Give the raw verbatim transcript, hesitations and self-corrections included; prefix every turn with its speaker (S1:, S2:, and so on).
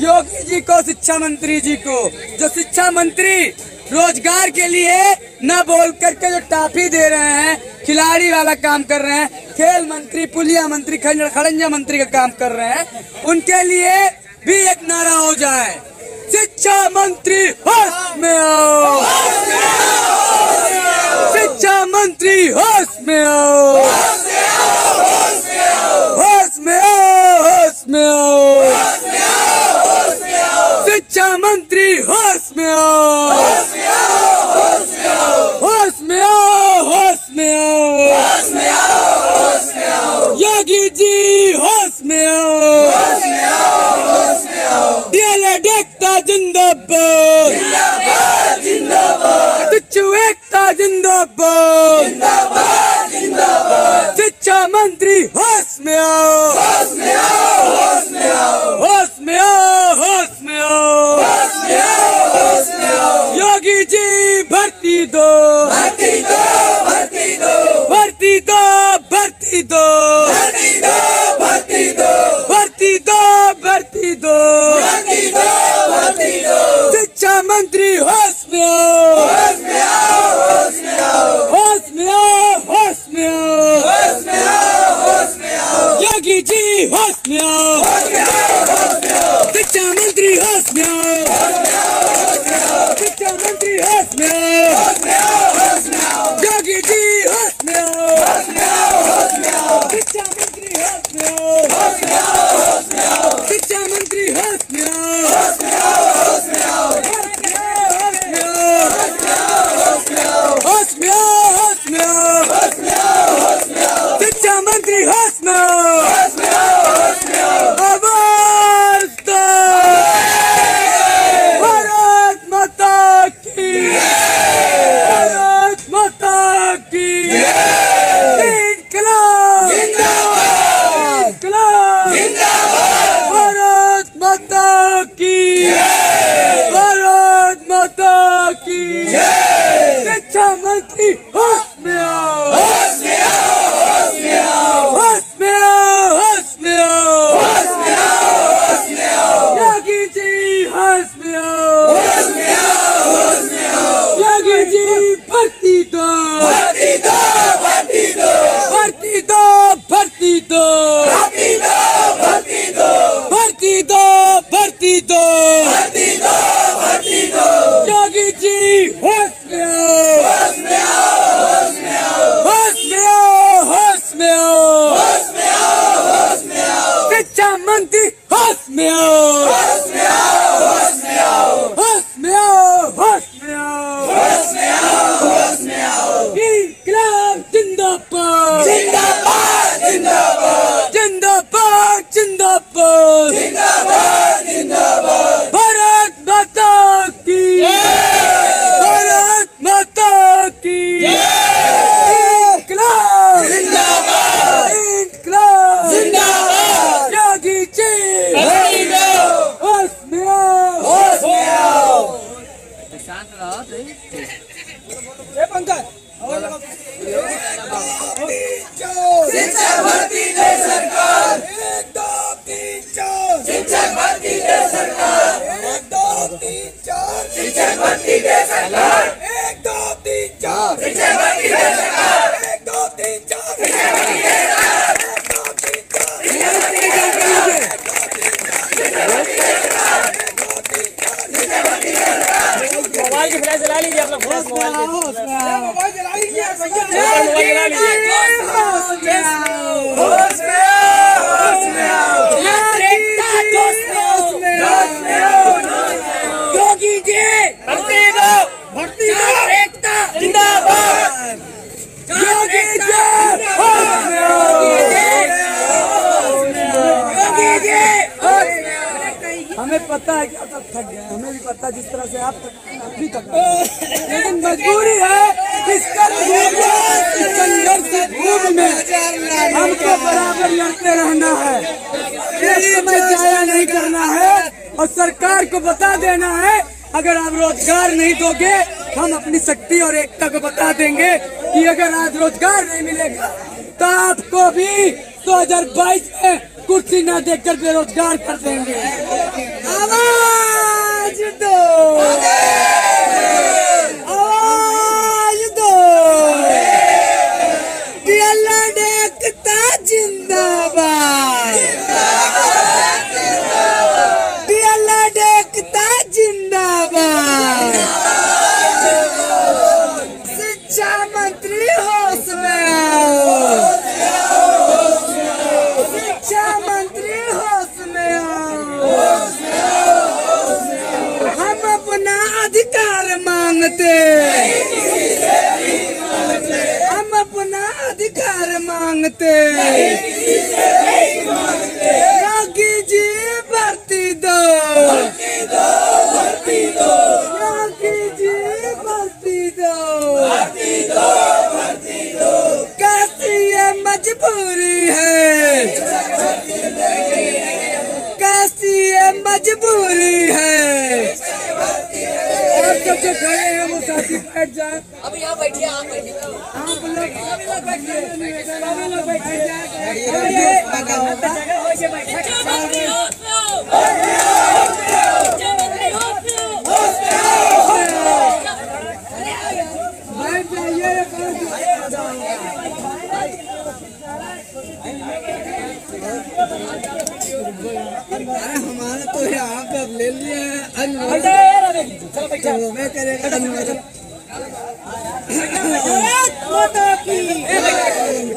S1: योगी जी को, शिक्षा मंत्री जी को, जो शिक्षा मंत्री रोजगार के लिए न बोल करके जो टाफी दे रहे हैं, खिलाड़ी वाला काम कर रहे हैं, खेल मंत्री, पुलिया मंत्री, खड़ंजा मंत्री का काम कर रहे हैं, उनके लिए भी एक नारा हो जाए, शिक्षा मंत्री होश में आओ, शिक्षा मंत्री होश में आओ, होश में आओ, होश में आओ, शिक्षा मंत्री होश में आओ, होश में आओ, होश में आओ, योगी जी होश में आओ, डीएलएड एकता जिंदाबाद, शिक्षु एकता जिंदाबाद, शिक्षा मंत्री होश में आओ, होश में आओ, होश में आओ, योगी जी भर्ती दो, भर्ती दो, भर्ती दो, भर्ती दो, भर्ती दो, भर्ती दो, भर्ती दो, भर्ती दो, भर्ती दो, भर्ती दो, शिक्षा मंत्री होश में आओ, होश में आओ, होश में आओ, होश में आओ, होश में आओ, होश में आओ, होश में आओ, योगी जी होश में आओ, होश में आओ, होश में आओ, शिक्षा मंत्री होश में आओ, होश में आओ, शिक्षा मंत्री होश में आओ, होश में आओ, होश में आओ, योगी जी होश में आओ, होश में आओ, होश में आओ, शिक्षा मंत्री होश में आओ, होश में आओ, होश में आओ, शिक्षा मंत्री होश में आओ, होश में आओ, होश में आओ, होश में आओ, होश में आओ, होश में आओ, होश में आओ, शिक्षा मंत्री होश में आओ, होश में आओ, होश में आओ, आवाज दो, भारत माता की, भारत माता की, इनकलाब जिंदाबाद, इनकलाब जिंदाबाद, भारत माता की, भारत माता की, शिक्षा मंत्री होश में आओ, होश में आओ, होश में आओ, होश में आओ, होश में आओ, होश में आओ, होश में आओ, योगी जी होश में आओ, होश में आओ, होश में आओ, योगी जी भर्ती दो, भर्ती दो, भर्ती दो, भर्ती दो, भर्ती दो, भर्ती दो, भर्ती दो, भर्ती दो, भर्ती दो, भर्ती दो, भर्ती दो, योगी जी होश में आओ, होश में आओ, होश में आओ, होश में आओ, होश में आओ, होश में आओ, होश में आओ, शिक्षा मंत्री होश में आओ, होश में आओ, होश में आओ, होश में आओ, होश में आओ, होश में आओ, होश में आओ, इनकलाब जिंदाबाद, जिंदाबाद, जिंदाबाद, जिंदाबाद, जिंदाबाद, जिंदाबाद, जिंदाबाद, भारत माता की, भारत माता की, इनकलाब जिंदाबाद, इनकलाब जिंदाबाद, योगी जी होश में आओ, होश में आओ, शांत रहो, ये पंकज शिक्षक भर्ती दे सरकार, एक दो तीन चार, शिक्षक भर्ती दे सरकार, एक दो तीन चार, शिक्षक भर्ती दे सरकार, एक दो तीन चार, शिक्षक भर्ती दे सरकार, एक दो तीन चार, शिक्षक भर्ती दे सरकार, एक दो तीन चार, शिक्षक भर्ती दे सरकार, एक दो तीन चार, शिक्षक भर्ती दे सरकार, एक दो तीन चार, शिक्षक भर्ती दे सरकार, मोबाइल की फ्लैश जला लीजिए अपना फोन, मोबाइल मोबाइल जला लीजिए भैया, मोबाइल जला लीजिए, होश में आओ, होश में आओ, होश में आओ, होश में आओ, योगी जी भर्ती दो, भर्ती दो, एकता जिंदाबाद, योगी जी होश में आओ, योगी जी होश में आओ, हमें पता है कि आप तक थक गए, हमें भी पता है जिस तरह से आप भी थक गए, लेकिन मजबूरी है इस संघर्ष भूमि में हमको बराबर लड़ते रहना है, एक समय जाया नहीं करना है और सरकार को बता देना है अगर आप रोजगार नहीं दोगे हम अपनी शक्ति और एकता को बता देंगे कि अगर आज रोजगार नहीं मिलेगा तो आपको भी दो हजार बाईस में कुर्सी न देकर बेरोजगार कर देंगे। आवाज दो, आवाज दो, दियाला देखता जिंदाबाद, दियाला देखता जिंदाबाद। शिक्षा मंत्री होश में आओ, शिक्षा मंत्री होश में आओ। हम अपना अधिकार मांगते, हम अपना अधिकार मांगते। योगी जी भर्ती दो, योगी जी भर्ती दो, कैसी ये मजबूरी है, कैसी ये मजबूरी है। और सबसे खड़े हैं वो साथी बैठ जाए।
S2: अभी यहाँ बैठिए, आप बैठिए,
S1: आप लोग सभी लोग बैठिए, सभी लोग बैठिए। अरे हमारा तो यहाँ पे ले लिया है, मैं करेगा।